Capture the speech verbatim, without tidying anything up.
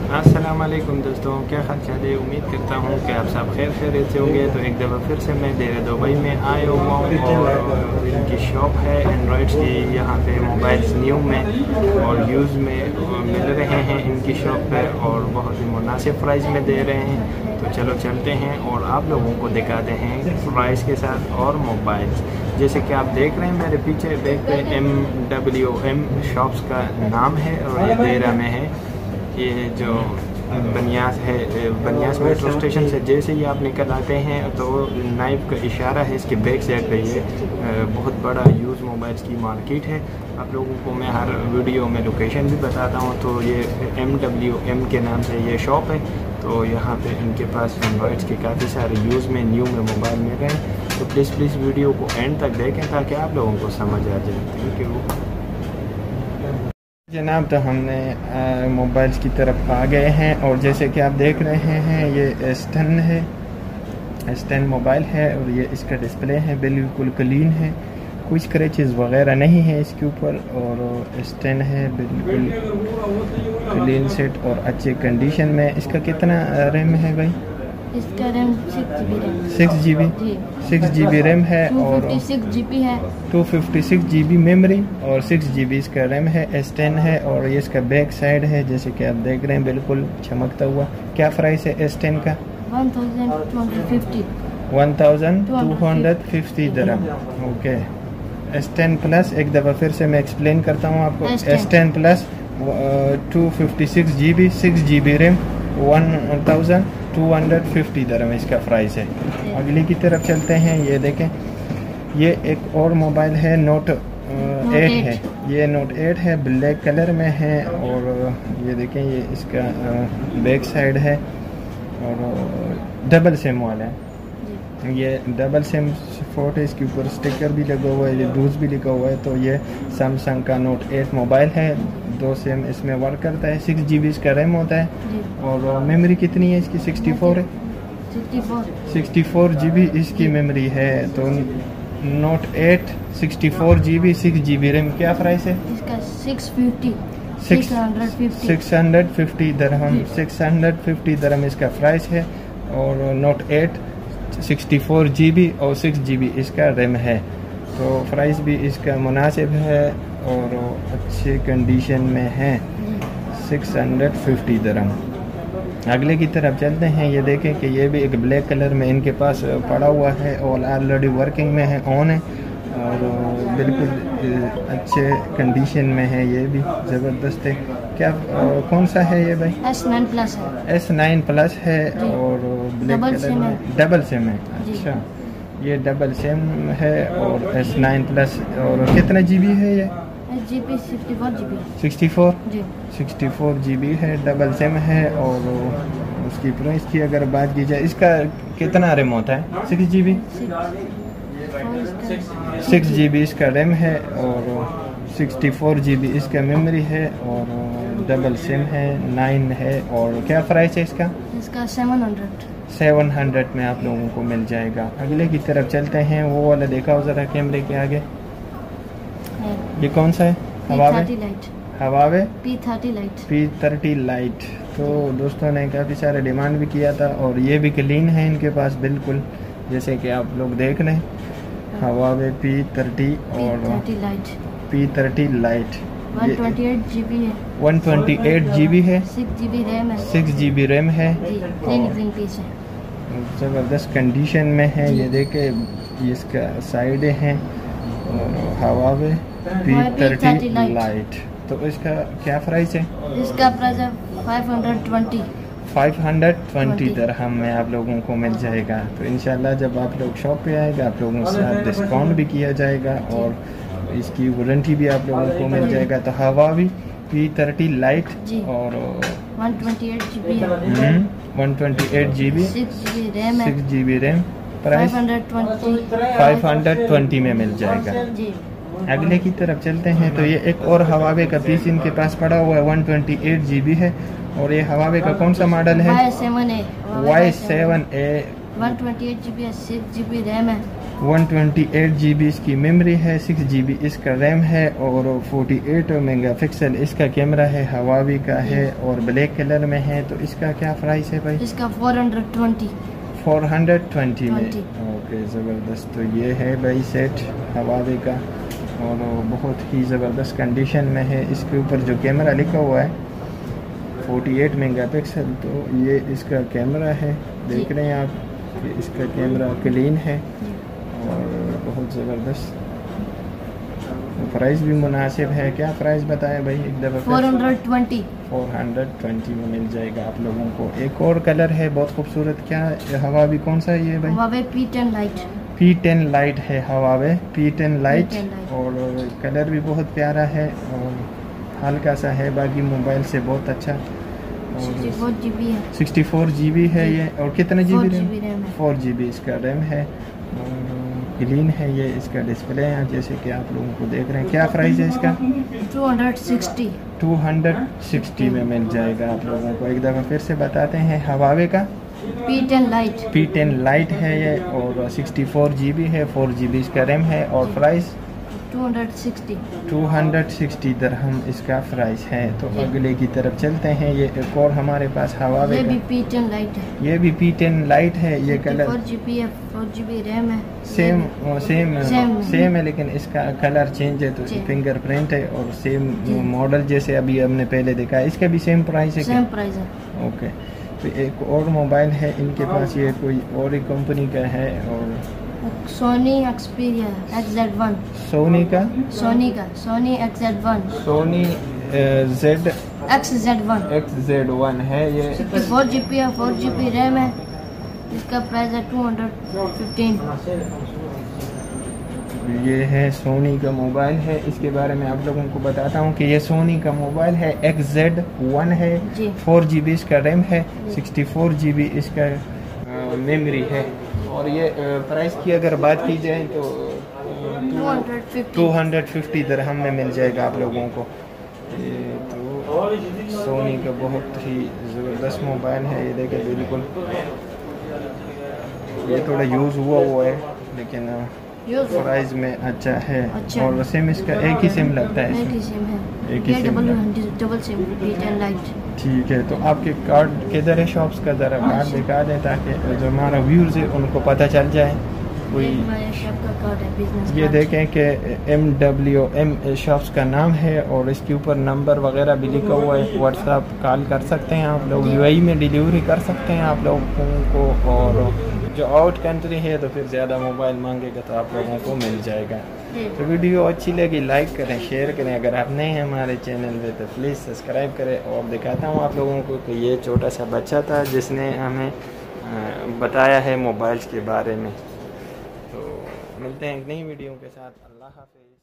अस्सलाम वालेकुम दोस्तों, क्या हाल चाल है। उम्मीद करता हूँ कि आप सब खैर खैरियत से होंगे। तो एक दफ़ा फिर से मैं देर दुबई में आया हुआ हूँ और इनकी शॉप है एंड्रॉयड्स की। यहाँ पे मोबाइल्स न्यू में और यूज़ में मिल रहे हैं इनकी शॉप पे और बहुत ही मुनासिब प्राइस में दे रहे हैं। तो चलो चलते हैं और आप लोगों को दिखाते हैं प्राइस के साथ और मोबाइल्स। जैसे कि आप देख रहे हैं मेरे पीछे बैक पे एम डब्ल्यू एम शॉप्स का नाम है और ये देरा में है। ये जो बनियास है, बनियास मेट्रो स्टेशन से जैसे ही आप निकल आते हैं तो नाइफ का इशारा है, इसके बैक साइड पे ये बहुत बड़ा यूज़ मोबाइल्स की मार्केट है। आप लोगों को मैं हर वीडियो में लोकेशन भी बताता हूँ। तो ये एम डब्ल्यू एम के नाम से ये शॉप है। तो यहाँ पे इनके पास एंड्रॉयड्स के काफ़ी सारे यूज़ में न्यू में मोबाइल मिल रहे हैं। तो प्लीज़ प्लीज़ वीडियो को एंड तक देखें ताकि आप लोगों को समझ आ जाए। थैंक यू जनाब। तो हमने मोबाइल्स की तरफ आ गए हैं और जैसे कि आप देख रहे हैं ये एस टेन है, एस टेन मोबाइल है और ये इसका डिस्प्ले है बिल्कुल क्लीन है, कुछ क्रैचेस वगैरह नहीं है इसके ऊपर। और एस टेन है बिल्कुल क्लीन सेट और अच्छे कंडीशन में। इसका कितना रैम है भाई? इसका RAM six G B six G B RAM है और सिक्स जी बी है, two fifty six G B memory और सिक्स जी बी इसका रैम है। एस टेन है और ये इसका बैक साइड है जैसे कि आप देख रहे हैं बिल्कुल चमकता हुआ। क्या प्राइस है एस टेन का? One thousand two fifty one thousand two hundred fifty दरम। ओके। एस टेन प्लस एक दफ़ा फिर से मैं एक्सप्लेन करता हूँ आपको। S ten plus two fifty six G B six G B RAM one thousand two hundred fifty दरम इसका प्राइस है। अगली की तरफ चलते हैं। ये देखें, ये एक और मोबाइल है, नोट एट है। ये नोट एट है, ब्लैक कलर में है और ये देखें ये इसका बैक साइड है और डबल सिम वाला है। ये डबल सिम सपोर्ट है, इसके ऊपर स्टिकर भी लगा हुआ है, ये डूज भी लिखा हुआ है। तो ये सैमसंग का नोट एट मोबाइल है, दो सिम इसमें वर्क करता है। सिक्स जी बी इसका रैम होता है और मेमोरी कितनी है इसकी? सिक्सटी फोर है, सिक्सटी फोर जी बी इसकी मेमोरी है। तो Note eight sixty four G B six G B RAM. क्या प्राइस है इसका? Six fifty six hundred fifty दरहम सिक्स हंड्रेड फिफ्टी दरहम इसका प्राइस है। और Note eight sixty four G B और सिक्स जी बी इसका रैम है। तो प्राइस भी इसका मुनासिब है और अच्छे कंडीशन में है, सिक्स हंड्रेड फिफ्टी दरहम। अगले की तरफ चलते हैं। ये देखें कि ये भी एक ब्लैक कलर में इनके पास पड़ा हुआ है और ऑलरेडी वर्किंग में है, ऑन है और बिल्कुल अच्छे कंडीशन में है। ये भी ज़बरदस्त है। क्या कौन सा है ये भाई? एस नाइन प्लस है। एस नाइन प्लस है और ब्लैक कलर में डबल सिम है। अच्छा, ये डबल सिम है और एस नाइन प्लस। और कितना जी बी है ये? G B sixty four G B sixty four G sixty four G B है, डबल सिम है। और उसकी प्राइस की अगर बात की जाए, इसका कितना रैम होता है? Six G B six G B इसका रैम है और सिक्सटी फोर जी बी इसका मेमोरी है और डबल सिम है, नाइन है। और क्या प्राइस है इसका? इसका सेवन हंड्रेड सेवन हंड्रेड में आप लोगों को मिल जाएगा। अगले की तरफ चलते हैं। वो वाला देखा हो ज़रा कैमरे के आगे, ये कौन सा है? Huawei Huawei P thirty lite P thirty lite. तो दोस्तों ने काफ़ी सारे डिमांड भी किया था और ये भी क्लीन है इनके पास बिल्कुल, जैसे कि आप लोग देख रहे हैं। हवावे पी थर्टी और P thirty lite one twenty eight G B है, one twenty eight G B है, सिक्स जी बी रैम है, सिक्स जी बी रैम है। ज़बरदस्त कंडीशन में है। ये देखे इसका साइड है और हवावे पी थर्टी लाइट। तो इसका क्या प्राइस है? इसका प्राइस है five hundred twenty five hundred twenty दरहम में आप लोगों को मिल जाएगा। तो इंशाल्लाह जब आप लोग शॉप पे आएगा आप लोगों के साथ डिस्काउंट भी किया जाएगा और इसकी वारंटी भी आप लोगों को मिल जाएगा। तो हवावी पी थर्टी लाइट और one twenty eight G B one twenty eight G B six G B RAM six G B RAM. Price five hundred twenty में मिल जाएगा। अगले की तरफ चलते हैं। तो ये एक और हवावे का पीस इनके पास पड़ा हुआ है, one twenty eight G B है और ये हवावे का कौन सा मॉडल है? Y seven A Y seven A one twenty eight G B है, सिक्स जी बी रैम है one twenty eight G B इसकी मेमोरी है, सिक्स जी बी इसका रैम है और फोर्टी एट मेगापिक्सल इसका कैमरा है, हवावी का है और ब्लैक कलर में है। तो इसका क्या प्राइस है भाई? इसका four hundred twenty four hundred twenty में। ट्वेंटी। ओके ज़बरदस्त। तो ये है भाई सेट हवावी का और बहुत ही ज़बरदस्त कंडीशन में है। इसके ऊपर जो कैमरा लिखा हुआ है फोर्टी एट मेगापिक्सल, तो ये इसका कैमरा है। देख रहे हैं आप कि इसका कैमरा क्लीन है और बहुत ज़बरदस्त। प्राइस भी मुनासिब है। क्या प्राइस बताएं भाई एक दफ़ा? Four hundred twenty four hundred twenty में मिल जाएगा आप लोगों को। एक और कलर है बहुत खूबसूरत। क्या हवावी कौन सा है ये भाई? Huawei P ten lite P ten lite है, Huawei P ten lite ten lite. और कलर भी बहुत प्यारा है और हल्का सा है, बाकी मोबाइल से बहुत अच्छा। सिक्सटी फोर जी बी है। सिक्सटी फोर जी बी है ये। और कितना जी बी रैम? रैम है। फोर जी बी इसका रैम है। क्लीन है ये। इसका डिस्प्ले है जैसे कि आप लोगों को देख रहे हैं। क्या प्राइस है इसका? Two hundred sixty two hundred sixty में मिल जाएगा आप लोगों को। एक दफ़ा फिर से बताते हैं, हवावे का P ten lite P ten lite है ये और सिक्सटी फोर जी बी है, फोर जी बी इसका रैम है और price two hundred sixty two hundred sixty दरहम इसका प्राइस है। तो अगले की तरफ चलते हैं। ये एक और हमारे पास हवावे ये का, भी पी टेन लाइट है। ये भी पी टेन लाइट है। ये कलर फोर जी बी है, फोर जी बी रैम है। सेम सेम सेम सेम है लेकिन इसका कलर चेंज है। तो जी। फिंगरप्रिंट है और सेम जी। मॉडल जैसे अभी हमने पहले देखा है। इसका भी सेम प्राइस है सेम प्राइस है। क्या? ओके। तो एक और मोबाइल है इनके पास, ये कोई और ही कंपनी का है और Sony Xperia X Z one Sony का सोनी का Sony X Z one Sony Z X Z one X Z one है ये। फोर जी बी है, फोर जी बी रैम है। इसका प्राइस है टू हंड्रेड फिफ्टीन। ये है सोनी का मोबाइल है। इसके बारे में आप लोगों को बताता हूँ कि ये सोनी का मोबाइल है, एक्स जेड वन है, जी। फोर जी बी इसका रैम है, सिक्सटी फोर जी बी इसका मेमोरी है। और ये प्राइस की अगर बात की जाए तो two hundred fifty two hundred fifty दरहम में मिल जाएगा आप लोगों को। ये तो सोनी का बहुत ही ज़बरदस्त मोबाइल है। ये देखें बिल्कुल, ये थोड़ा यूज़ हुआ हुआ है लेकिन प्राइस में अच्छा है। अच्छा। और सिम इसका एक ही सिम लगता है एक इसमें। ही सिम है। एक ही ये सिम डबल है। Double SIM P ten lite. ठीक है। तो आपके कार्ड किधर है शॉप्स का? ज़रा कार्ड दिखा दें ताकि जो हमारा व्यूज़ है उनको पता चल जाए। कोई मेरे शॉप का कार्ड है, बिजनेस ये कार्ड। देखें कि एम डब्ल्यू एम शॉप्स का नाम है और इसके ऊपर नंबर वगैरह भी लिखा हुआ है। व्हाट्सएप कॉल कर सकते हैं आप लोग, यूएई में डिलीवरी कर सकते हैं आप लोगों को। और जो आउट कंट्री है तो फिर ज़्यादा मोबाइल मांगेगा तो आप लोगों को मिल जाएगा। तो वीडियो अच्छी लगी लाइक करें, शेयर करें। अगर आप नए हैं हमारे चैनल पे तो प्लीज़ सब्सक्राइब करें। और दिखाता हूँ आप लोगों को कि ये छोटा सा बच्चा था जिसने हमें बताया है मोबाइल्स के बारे में। तो मिलते हैं एक नई वीडियो के साथ। अल्लाह हाफ़िज़।